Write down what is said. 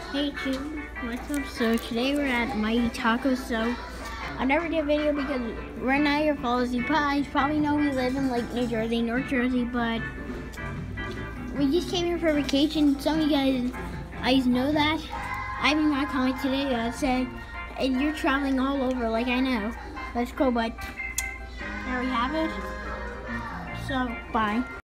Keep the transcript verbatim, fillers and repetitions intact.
Hey YouTube, what's up? So today we're at Mighty Tacos. So I never did a video because we're Niagara Falls. You guys probably know we live in like New Jersey, North Jersey, but we just came here for vacation. Some of you guys, guys know that. I even got a comment today that said, "And you're traveling all over." Like, I know. That's cool, but there we have it. So bye.